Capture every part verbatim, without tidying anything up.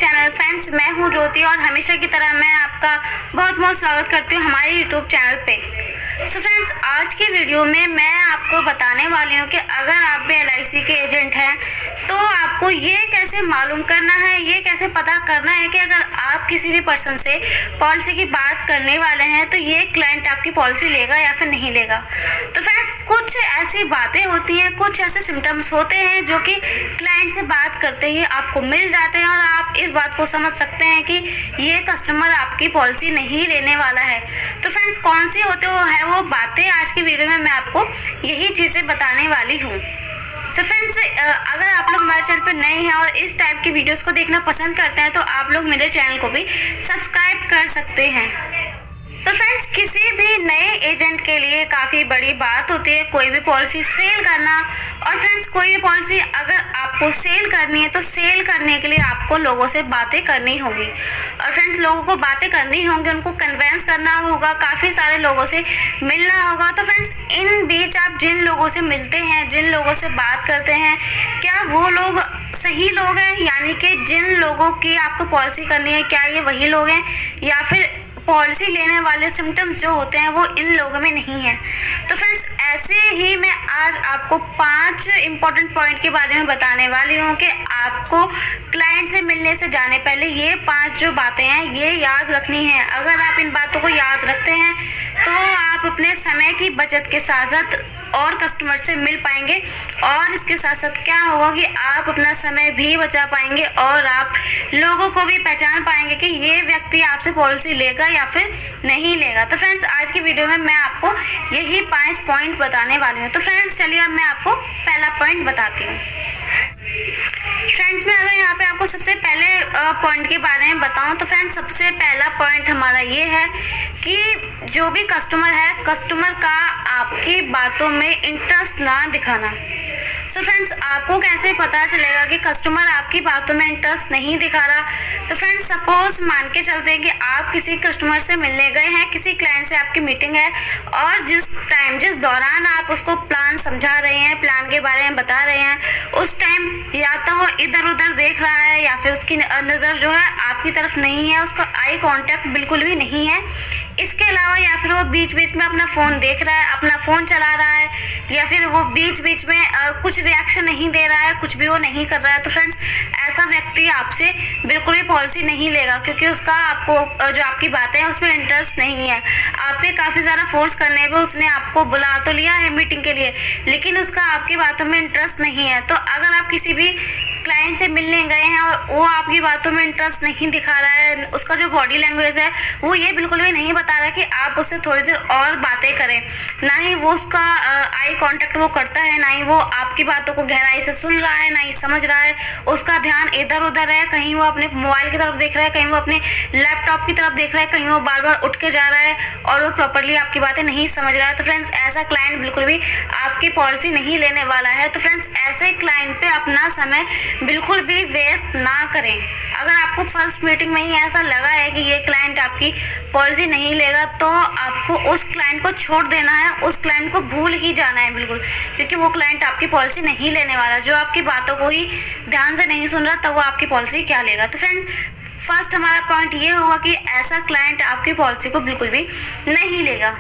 Channel. Friends, मैं हूं ज्योति और हमेशा की तरह मैं आपका बहुत बहुत स्वागत करती हूं हमारे यूट्यूब चैनल पे। सो फ्रेंड्स, आज की वीडियो में मैं आपको बताने वाली हूं कि अगर आप भी एल आई सी के एजेंट हैं तो आपको ये कैसे मालूम करना है, ये कैसे पता करना है कि अगर आप किसी भी पर्सन से पॉलिसी की बात करने वाले हैं तो ये क्लाइंट आपकी पॉलिसी लेगा या फिर नहीं लेगा। तो फ्रेंड्स, कुछ ऐसी बातें होती हैं, कुछ ऐसे सिम्टम्स होते हैं जो कि क्लाइंट से बात करते ही आपको मिल जाते हैं और आप इस बात को समझ सकते हैं कि ये कस्टमर आपकी पॉलिसी नहीं लेने वाला है। तो फ्रेंड्स, कौन सी होते वो है वो बातें आज की वीडियो में मैं आपको यही चीज़ें बताने वाली हूँ। तो फ्रेंड्स, अगर आप लोग हमारे चैनल पर नए हैं और इस टाइप की वीडियोस को देखना पसंद करते हैं तो आप लोग मेरे चैनल को भी सब्सक्राइब कर सकते हैं। तो फ्रेंड्स, किसी भी नए एजेंट के लिए काफ़ी बड़ी बात होती है कोई भी पॉलिसी सेल करना। और फ्रेंड्स, कोई भी पॉलिसी अगर आपको सेल करनी है तो सेल करने के लिए आपको लोगों से बातें करनी होगी। और फ्रेंड्स, लोगों को बातें करनी होंगी, उनको कन्वेंस करना होगा, काफ़ी सारे लोगों से मिलना होगा। तो फ्रेंड्स, इन बीच आप जिन लोगों से मिलते हैं, जिन लोगों से बात करते हैं, क्या वो लोग सही लोग हैं? यानी कि जिन लोगों की आपको पॉलिसी करनी है क्या ये वही लोग हैं या फिर पॉलिसी लेने वाले सिम्टम्स जो होते हैं वो इन लोगों में नहीं है? तो फ्रेंड्स, ऐसे ही मैं आज आपको पांच इम्पॉर्टेंट पॉइंट के बारे में बताने वाली हूँ कि आपको क्लाइंट से मिलने से जाने पहले ये पांच जो बातें हैं ये याद रखनी है। अगर आप इन बातों को याद रखते हैं तो आप अपने समय की बचत के साथ साथ और कस्टमर से मिल पाएंगे और इसके साथ साथ क्या होगा कि आप अपना समय भी बचा पाएंगे और आप लोगों को भी पहचान पाएंगे कि ये व्यक्ति आपसे पॉलिसी लेगा या फिर नहीं लेगा। तो फ्रेंड्स, आज की वीडियो में मैं आपको यही पांच पॉइंट बताने वाली हूँ। तो फ्रेंड्स, चलिए अब मैं आपको पहला पॉइंट बताती हूँ। फ्रेंड्स, मैं अगर यहाँ पे आपको सबसे पहले पॉइंट के बारे में बताऊं तो फ्रेंड्स, सबसे पहला पॉइंट हमारा ये है कि जो भी कस्टमर है, कस्टमर का आपकी बातों में इंटरेस्ट ना दिखाना। तो फ्रेंड्स, आपको कैसे पता चलेगा कि कस्टमर आपकी बातों में इंटरेस्ट नहीं दिखा रहा? तो फ्रेंड्स, सपोज मान के चलते हैं कि आप किसी कस्टमर से मिलने गए हैं, किसी क्लाइंट से आपकी मीटिंग है और जिस टाइम जिस दौरान आप उसको प्लान समझा रहे हैं, प्लान के बारे में बता रहे हैं, उस टाइम या तो वो इधर उधर देख रहा है या फिर उसकी नज़र जो है आपकी तरफ नहीं है, उसका आई कांटेक्ट बिल्कुल भी नहीं है। इसके अलावा या फिर वो बीच बीच में अपना फ़ोन देख रहा है, अपना फ़ोन चला रहा है या फिर वो बीच बीच में आ, कुछ रिएक्शन नहीं दे रहा है, कुछ भी वो नहीं कर रहा है। तो फ्रेंड्स, ऐसा व्यक्ति आपसे बिल्कुल भी पॉलिसी नहीं लेगा क्योंकि उसका आपको जो आपकी बातें हैं उसमें इंटरेस्ट नहीं है। आपके काफ़ी ज़्यादा फोर्स करने पे उसने आपको बुला तो लिया है मीटिंग के लिए, लेकिन उसका आपकी बातों में इंटरेस्ट नहीं है। तो अगर आप किसी भी क्लाइंट से मिलने गए हैं और वो आपकी बातों में इंटरेस्ट नहीं दिखा रहा है, उसका जो बॉडी लैंग्वेज है वो ये बिल्कुल भी नहीं बता रहा है कि आप उससे थोड़ी देर और बातें करें, ना ही वो उसका आई कांटेक्ट वो करता है, ना ही वो आपकी बातों को गहराई से सुन रहा है, ना ही समझ रहा है, उसका ध्यान इधर उधर है, कहीं वो अपने मोबाइल की तरफ देख रहा है, कहीं वो अपने लैपटॉप की तरफ देख रहा है, कहीं वो बार बार उठ के जा रहा है और वो प्रॉपरली आपकी बातें नहीं समझ रहा है। तो फ्रेंड्स, ऐसा क्लाइंट बिल्कुल भी आपकी पॉलिसी नहीं लेने वाला है। तो फ्रेंड्स, ऐसे क्लाइंट पे अपना समय बिल्कुल भी वेस्ट ना करें। अगर आपको फर्स्ट मीटिंग में ही ऐसा लगा है कि ये क्लाइंट आपकी पॉलिसी नहीं लेगा तो आपको उस क्लाइंट को छोड़ देना है, उस क्लाइंट को भूल ही जाना है बिल्कुल, क्योंकि वो क्लाइंट आपकी पॉलिसी नहीं लेने वाला। जो आपकी बातों को ही ध्यान से नहीं सुन रहा तब वो आपकी पॉलिसी क्या लेगा? तो फ्रेंड्स, फर्स्ट हमारा पॉइंट ये होगा कि ऐसा क्लाइंट आपकी पॉलिसी को बिल्कुल भी नहीं लेगा।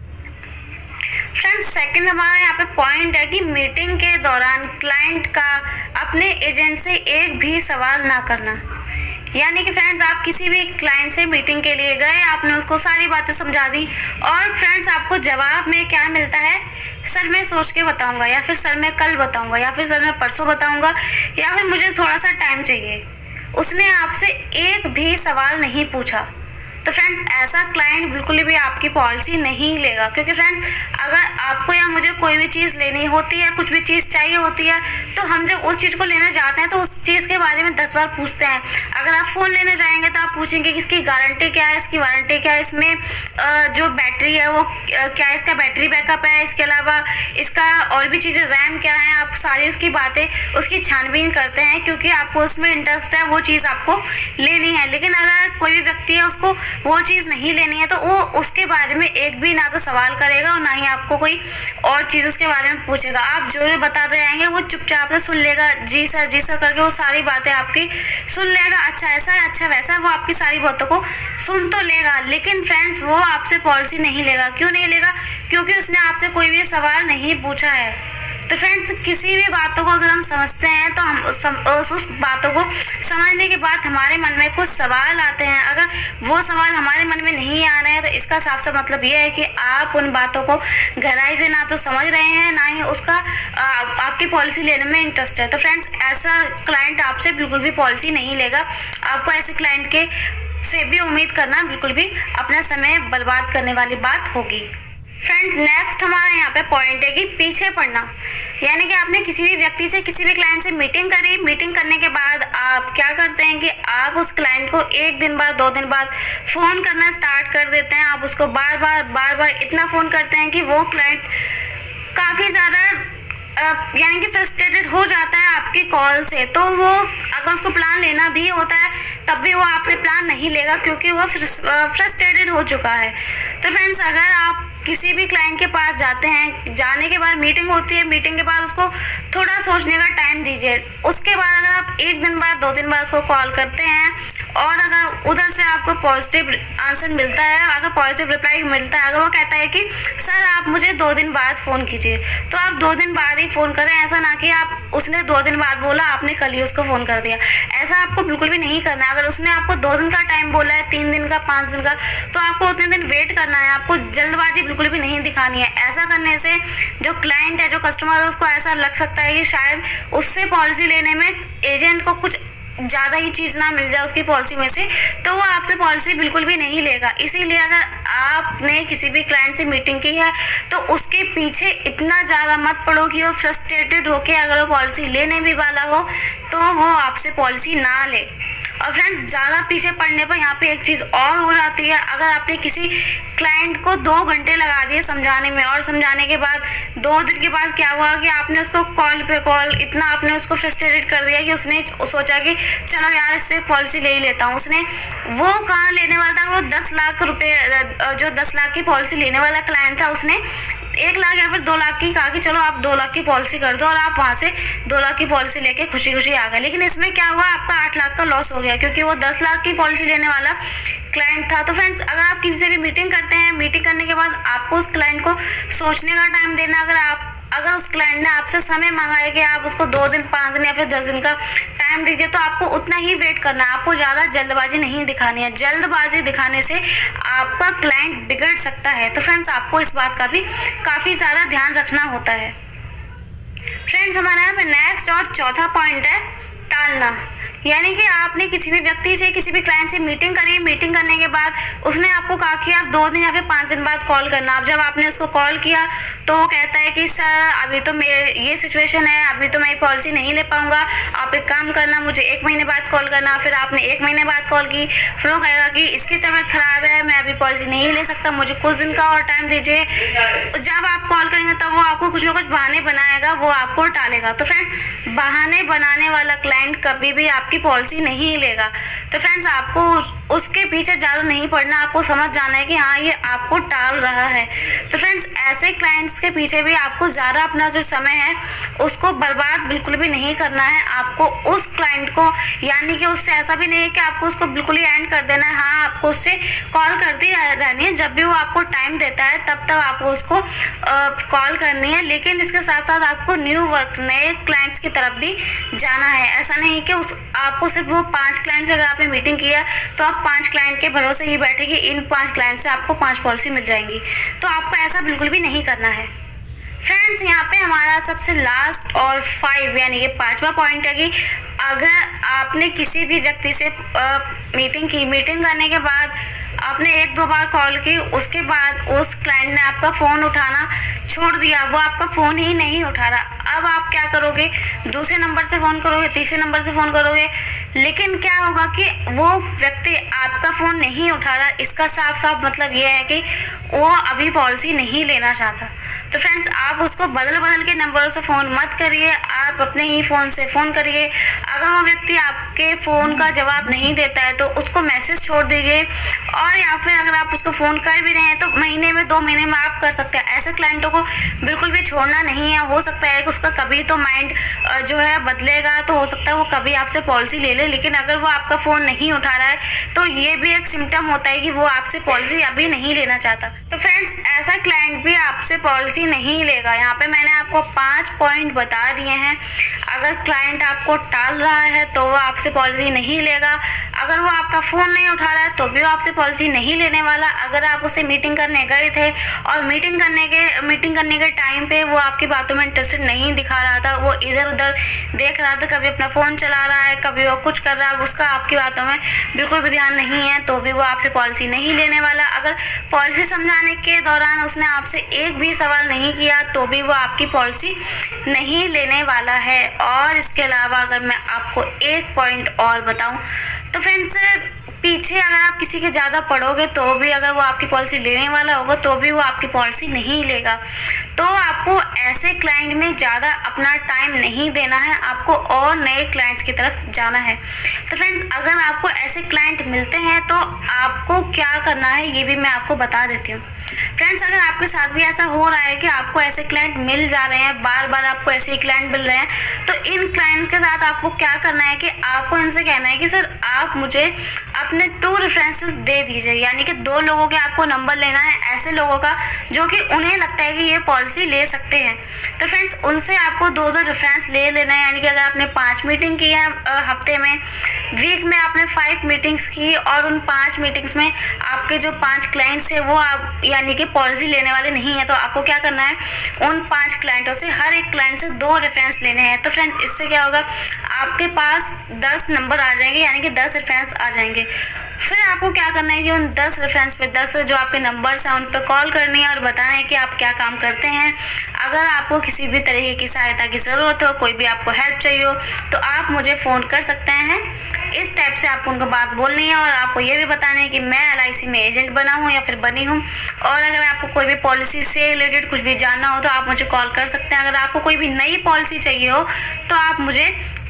फ्रेंड्स, सेकंड हमारा यहाँ पे पॉइंट है कि मीटिंग के दौरान क्लाइंट का अपने एजेंट से एक भी सवाल ना करना। यानी कि फ्रेंड्स, आप किसी भी क्लाइंट से मीटिंग के लिए गए, आपने उसको सारी बातें समझा दी और फ्रेंड्स आपको जवाब में क्या मिलता है? सर मैं सोच के बताऊंगा, या फिर सर मैं कल बताऊंगा, या फिर सर मैं परसों बताऊंगा, या फिर मुझे थोड़ा सा टाइम चाहिए। उसने आपसे एक भी सवाल नहीं पूछा। तो फ्रेंड्स, ऐसा क्लाइंट बिल्कुल भी आपकी पॉलिसी नहीं लेगा, क्योंकि फ्रेंड्स अगर आपको या मुझे कोई भी चीज़ लेनी होती है, कुछ भी चीज़ चाहिए होती है, तो हम जब उस चीज़ को लेने जाते हैं तो उस चीज़ के बारे में दस बार पूछते हैं। अगर आप फ़ोन लेने जाएंगे तो आप पूछेंगे कि इसकी गारंटी क्या है, इसकी वारंटी क्या है, इसमें जो बैटरी है वो क्या है, इसका बैटरी बैकअप है, इसके अलावा इसका और भी चीज़ें, रैम क्या है, आप सारी उसकी बातें उसकी छानबीन करते हैं क्योंकि आपको उसमें इंटरेस्ट है, वो चीज़ आपको लेनी है। लेकिन अगर कोई भी व्यक्ति है उसको वो चीज़ नहीं लेनी है तो वो उसके बारे में एक भी ना तो सवाल करेगा और ना ही आपको कोई और चीज़ उसके बारे में पूछेगा। आप जो भी बताते जाएंगे वो चुपचाप से सुन लेगा, जी सर जी सर करके वो सारी बातें आपकी सुन लेगा, अच्छा ऐसा है अच्छा वैसा है, वो आपकी सारी बातों को सुन तो लेगा, लेकिन फ्रेंड्स वो आपसे पॉलिसी नहीं लेगा। क्यों नहीं लेगा? क्योंकि उसने आपसे कोई भी सवाल नहीं पूछा है। तो फ्रेंड्स किसी भी बातों को अगर हम समझते हैं तो हम उस, उस बातों को समझने के बाद हमारे मन में कुछ सवाल आते हैं। अगर वो सवाल हमारे मन में नहीं आ रहे हैं तो इसका साफ सा मतलब ये है कि आप उन बातों को गहराई से ना तो समझ रहे हैं, ना ही उसका आ, आपकी पॉलिसी लेने में इंटरेस्ट है। तो फ्रेंड्स ऐसा क्लाइंट आपसे बिल्कुल भी पॉलिसी नहीं लेगा। आपको ऐसे क्लाइंट के से भी उम्मीद करना बिल्कुल भी अपना समय बर्बाद करने वाली बात होगी। फ्रेंड नेक्स्ट हमारा यहाँ पे पॉइंट है कि पीछे पड़ना, यानी कि आपने किसी भी व्यक्ति से किसी भी क्लाइंट से मीटिंग करी, मीटिंग करने के बाद आप क्या करते हैं कि आप उस क्लाइंट को एक दिन बाद दो दिन बाद फ़ोन करना स्टार्ट कर देते हैं। आप उसको बार बार बार बार इतना फ़ोन करते हैं कि वो क्लाइंट काफ़ी ज़्यादा यानी कि फ्रस्ट्रेटेड हो जाता है आपकी कॉल से। तो वो अगर उसको प्लान लेना भी होता है तब भी वो आपसे प्लान नहीं लेगा, क्योंकि वो फ्रस्ट्रेटेड हो चुका है। तो फ्रेंड्स अगर आप किसी भी क्लाइंट के पास जाते हैं, जाने के बाद मीटिंग होती है, मीटिंग के बाद उसको थोड़ा सोचने का टाइम दीजिए। उसके बाद अगर आप एक दिन बाद दो दिन बाद उसको कॉल करते हैं और अगर उधर से आपको पॉजिटिव आंसर मिलता है, अगर पॉजिटिव रिप्लाई मिलता है, अगर वो कहता है कि सर आप मुझे दो दिन बाद फ़ोन कीजिए, तो आप दो दिन बाद ही फ़ोन करें। ऐसा ना कि आप उसने दो दिन बाद बोला आपने कल ही उसको फ़ोन कर दिया, ऐसा आपको बिल्कुल भी नहीं करना है। अगर उसने आपको दो दिन का टाइम बोला है, तीन दिन का, पाँच दिन का, तो आपको उतने दिन वेट करना है। आपको जल्दबाजी बिल्कुल भी नहीं दिखानी है। ऐसा करने से जो क्लाइंट है, जो कस्टमर है, उसको ऐसा लग सकता है कि शायद उससे पॉलिसी लेने में एजेंट को कुछ ज़्यादा ही चीज़ ना मिल जाए उसकी पॉलिसी में से, तो वो आपसे पॉलिसी बिल्कुल भी नहीं लेगा। इसीलिए अगर आपने किसी भी क्लाइंट से मीटिंग की है तो उसके पीछे इतना ज़्यादा मत पड़ो कि वो फ्रस्ट्रेटेड होके अगर वो पॉलिसी लेने भी वाला हो तो वो आपसे पॉलिसी ना ले। और फ्रेंड्स ज़्यादा पीछे पड़ने पर यहाँ पे एक चीज़ और हो जाती है। अगर आपने किसी क्लाइंट को दो घंटे लगा दिए समझाने में और समझाने के बाद दो दिन के बाद क्या हुआ कि आपने उसको कॉल पे कॉल इतना आपने उसको फ्रस्ट्रेटेड कर दिया कि उसने सोचा कि चलो यार इससे पॉलिसी ले ही लेता हूँ। उसने वो कहाँ लेने वाला था, वो दस लाख रुपये जो दस लाख की पॉलिसी लेने वाला क्लाइंट था, उसने एक लाख या फिर दो लाख की कहा कि चलो आप दो लाख की पॉलिसी कर दो, और आप वहाँ से दो लाख की पॉलिसी लेके खुशी खुशी आ गए। लेकिन इसमें क्या हुआ, आपका आठ लाख का लॉस हो गया, क्योंकि वो दस लाख की पॉलिसी लेने वाला क्लाइंट था। तो फ्रेंड्स अगर आप किसी से भी मीटिंग करते हैं, मीटिंग करने के बाद आपको उस क्लाइंट को सोचने का टाइम देना। अगर आप अगर उस क्लाइंट ने आपसे समय मांगा है कि आप उसको दो दिन, पाँच दिन या फिर दस दिन का टाइम दीजिए, तो आपको उतना ही वेट करना है। आपको ज़्यादा जल्दबाजी नहीं दिखानी है। जल्दबाजी दिखाने से आपका क्लाइंट बिगड़ सकता है। तो फ्रेंड्स आपको इस बात का भी काफ़ी ज़्यादा ध्यान रखना होता है। फ्रेंड्स हमारे यहाँ पे नेक्स्ट और चौथा पॉइंट है टालना, यानी कि आपने किसी भी व्यक्ति से, किसी भी क्लाइंट से मीटिंग करी, मीटिंग करने के बाद उसने आपको कहा कि आप दो दिन या फिर पाँच दिन बाद कॉल करना। अब जब आपने उसको कॉल किया तो वो कहता है कि सर अभी तो मेरे ये सिचुएशन है, अभी तो मैं पॉलिसी नहीं ले पाऊंगा, आप एक काम करना, मुझे एक महीने बाद कॉल करना। फिर आपने एक महीने बाद कॉल की, फिर वो कहेगा कि इसकी तबीयत ख़राब है, मैं अभी पॉलिसी नहीं ले सकता, मुझे कुछ दिन का और टाइम दीजिए। जब आप कॉल करेंगे तब वो आपको कुछ ना कुछ बहाने बनाएगा, वो आपको टालेगा। तो फ्रेंड्स बहाने बनाने वाला क्लाइंट कभी भी आपकी पॉलिसी नहीं लेगा। तो फ्रेंड्स आपको उस, उसके पीछे ज़्यादा नहीं पड़ना, आपको समझ जाना है कि हाँ ये आपको टाल रहा है। तो फ्रेंड्स ऐसे क्लाइंट्स के पीछे भी आपको ज़्यादा अपना जो समय है उसको बर्बाद बिल्कुल भी नहीं करना है। आपको उस क्लाइंट को, यानी कि उससे ऐसा भी नहीं है कि आपको उसको बिल्कुल ही एंड कर देना है। हाँ आपको उससे कॉल करती रहनी है, जब भी वो आपको टाइम देता है तब तक आपको उसको कॉल करनी है। लेकिन इसके साथ साथ आपको न्यू वर्क, नए क्लाइंट्स की तरफ भी जाना है। ऐसा नहीं कि उस आपको सिर्फ वो पांच क्लाइंट से अगर आपने मीटिंग किया तो आप पांच क्लाइंट के भरोसे ही बैठे कि इन पांच क्लाइंट से आपको पांच पॉलिसी मिल जाएंगी, तो आपको ऐसा बिल्कुल भी नहीं करना है। फ्रेंड्स यहाँ पे हमारा सबसे लास्ट और फाइव यानी कि पांचवा पॉइंट है कि अगर आपने किसी भी व्यक्ति से आ, मीटिंग की, मीटिंग करने के बाद आपने एक दो बार कॉल की, उसके बाद उस क्लाइंट ने आपका फ़ोन उठाना छोड़ दिया, वो आपका फ़ोन ही नहीं उठा रहा। अब आप क्या करोगे, दूसरे नंबर से फ़ोन करोगे, तीसरे नंबर से फ़ोन करोगे, लेकिन क्या होगा कि वो व्यक्ति आपका फ़ोन नहीं उठा रहा। इसका साफ साफ मतलब ये है कि वो अभी पॉलिसी नहीं लेना चाहता। तो फ्रेंड्स आप उसको बदल बदल के नंबरों से फ़ोन मत करिए, आप अपने ही फ़ोन से फ़ोन करिए। अगर वो व्यक्ति आपके फ़ोन का जवाब नहीं देता है तो उसको मैसेज छोड़ दीजिए, और या फिर अगर आप उसको फ़ोन कर भी रहे हैं तो महीने में, दो महीने में आप कर सकते हैं। ऐसे क्लाइंटों को बिल्कुल भी छोड़ना नहीं है। हो सकता है कि उसका कभी तो माइंड जो है बदलेगा, तो हो सकता है वो कभी आपसे पॉलिसी ले ले, लेकिन अगर वो आपका फ़ोन नहीं उठा रहा है तो ये भी एक सिम्टम होता है कि वो आपसे पॉलिसी अभी नहीं लेना चाहता। तो फ्रेंड्स ऐसा क्लाइंट भी आपसे पॉलिसी नहीं लेगा। यहाँ पे मैंने आपको पाँच पॉइंट बता दिए हैं। अगर क्लाइंट आपको टाल रहा है तो वो आपसे पॉलिसी नहीं लेगा। अगर वो आपका फ़ोन नहीं उठा रहा है तो भी वो आपसे पॉलिसी नहीं लेने वाला। अगर आप उससे मीटिंग करने गए थे और मीटिंग करने के मीटिंग करने के टाइम पे वो आपकी बातों में इंटरेस्टेड नहीं दिखा रहा था, वो इधर उधर देख रहा था, कभी अपना फ़ोन चला रहा है, कभी वो कुछ कर रहा है, उसका आपकी बातों में बिल्कुल भी ध्यान नहीं है, तो भी वो आपसे पॉलिसी नहीं लेने वाला। अगर पॉलिसी समझाने के दौरान उसने आपसे एक भी सवाल नहीं किया तो भी वो आपकी पॉलिसी नहीं लेने वाला है। और इसके अलावा अगर मैं आपको एक पॉइंट और बताऊं तो फ्रेंड्स, पीछे अगर आप किसी के ज़्यादा पढ़ोगे तो भी अगर वो आपकी पॉलिसी लेने वाला होगा तो भी वो आपकी पॉलिसी नहीं लेगा। तो आपको ऐसे क्लाइंट में ज़्यादा अपना टाइम नहीं देना है, आपको और नए क्लाइंट्स की तरफ जाना है। तो फ्रेंड्स अगर आपको ऐसे क्लाइंट मिलते हैं तो आपको क्या करना है ये भी मैं आपको बता देती हूँ। फ्रेंड्स अगर आपके साथ भी ऐसा हो रहा है कि आपको ऐसे क्लाइंट मिल जा रहे हैं, बार बार आपको ऐसे ही क्लाइंट मिल रहे हैं, तो इन क्लाइंट्स के साथ आपको क्या करना है कि आपको इनसे कहना है कि सर आप मुझे अपने टू रेफरेंसेस दे दीजिए। यानी कि दो लोगों के आपको नंबर लेना है, ऐसे लोगों का जो कि उन्हें लगता है कि ये पॉलिसी ले सकते हैं। तो फ्रेंड्स उनसे आपको दो दो रेफरेंस ले लेना है। यानी कि अगर आपने पाँच मीटिंग की है हफ्ते में, वीक में आपने फाइव मीटिंग्स की और उन पाँच मीटिंग्स में आपके जो पाँच क्लाइंट्स हैं वो आप यानी कि पॉलिसी लेने वाले नहीं है, तो आपको क्या करना है, उन पांच क्लाइंटों से हर एक क्लाइंट से दो रेफरेंस लेने हैं। तो फ्रेंड्स इससे क्या होगा, आपके पास दस नंबर आ जाएंगे, यानी कि दस रेफरेंस आ जाएंगे। फिर आपको क्या करना है कि उन दस रेफरेंस पे दस जो आपके नंबर्स हैं उन पर कॉल करनी है और बताना है कि आप क्या काम करते हैं। अगर आपको किसी भी तरीके की सहायता की ज़रूरत हो, कोई भी आपको हेल्प चाहिए हो, तो आप मुझे फ़ोन कर सकते हैं। इस टाइप से आपको उनको बात बोलनी है और आपको ये भी बताना है कि मैं एल आई सी में एजेंट बना हूँ या फिर बनी हूँ। और अगर आपको कोई भी पॉलिसी से रिलेटेड कुछ भी जानना हो तो आप मुझे कॉल कर सकते हैं। अगर आपको कोई भी नई पॉलिसी चाहिए हो तो आप मुझे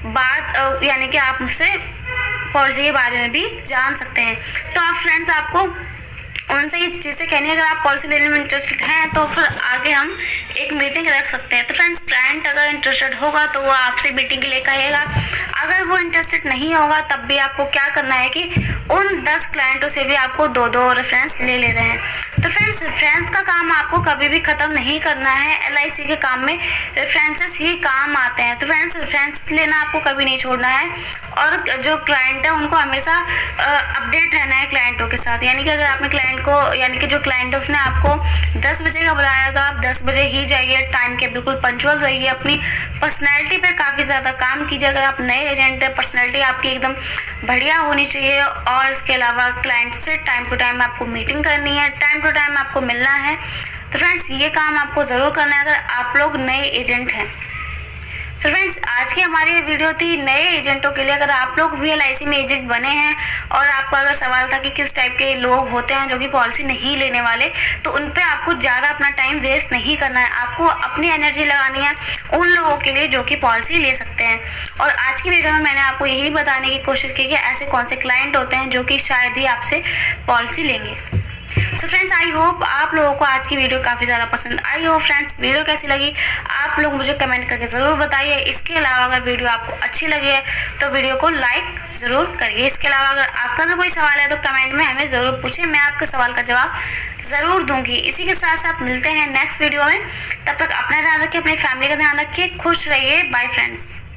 बात यानी कि आप मुझसे पॉलिसी के बारे में भी जान सकते हैं। तो आप फ्रेंड्स आपको उनसे ये चीज़ें कहनी है। अगर आप पॉलिसी लेने में इंटरेस्टेड हैं तो फिर आगे हम एक मीटिंग रख सकते हैं। तो फ्रेंड्स क्लाइंट अगर इंटरेस्टेड होगा तो वो आपसे मीटिंग के लिए कहेगा। अगर वो इंटरेस्टेड नहीं होगा तब भी आपको क्या करना है कि उन दस क्लाइंटों से भी आपको दो दो रेफरेंस ले ले रहे हैं। तो फ्रेंड्स रेफरेंस का काम आपको कभी भी ख़त्म नहीं करना है। एल आई सी के काम में रेफरेंसेस ही काम आते हैं। तो फ्रेंड्स रेफरेंस लेना आपको कभी नहीं छोड़ना है और जो क्लाइंट है उनको हमेशा अपडेट रहना है क्लाइंटों के साथ। यानी कि अगर आपने क्लाइंट को यानी कि जो क्लाइंट है उसने आपको दस बजे का बुलाया तो आप दस बजे ही जाइए, टाइम के बिल्कुल पंचुअल रहिए। अपनी पर्सनैलिटी पे काफ़ी ज़्यादा काम कीजिए। अगर आप नए एजेंट है, पर्सनैलिटी आपकी एकदम बढ़िया होनी चाहिए। और इसके अलावा क्लाइंट से टाइम टू टाइम आपको मीटिंग करनी है, टाइम टू टाइम आपको मिलना है। तो फ्रेंड्स ये काम आपको ज़रूर करना है अगर आप लोग नए एजेंट हैं। तो फ्रेंड्स आज की हमारी ये वीडियो थी नए एजेंटों के लिए। अगर आप लोग भी एल आई सी में एजेंट बने हैं और आपका अगर सवाल था कि किस टाइप के लोग होते हैं जो कि पॉलिसी नहीं लेने वाले, तो उन पे आपको ज़्यादा अपना टाइम वेस्ट नहीं करना है। आपको अपनी एनर्जी लगानी है उन लोगों के लिए जो कि पॉलिसी ले सकते हैं। और आज की वीडियो में मैंने आपको यही बताने की कोशिश की कि ऐसे कौन से क्लाइंट होते हैं जो कि शायद ही आपसे पॉलिसी लेंगे। सो फ्रेंड्स आई होप आप लोगों को आज की वीडियो काफ़ी ज़्यादा पसंद आई हो। फ्रेंड्स वीडियो कैसी लगी आप लोग मुझे कमेंट करके ज़रूर बताइए। इसके अलावा अगर वीडियो आपको अच्छी लगी है तो वीडियो को लाइक ज़रूर करिए। इसके अलावा अगर आपका भी कोई सवाल है तो कमेंट में हमें ज़रूर पूछें, मैं आपके सवाल का जवाब ज़रूर दूंगी। इसी के साथ साथ मिलते हैं नेक्स्ट वीडियो में। तब तक अपना ध्यान रखिए, अपनी फैमिली का ध्यान रखिए, खुश रहिए। Bye friends.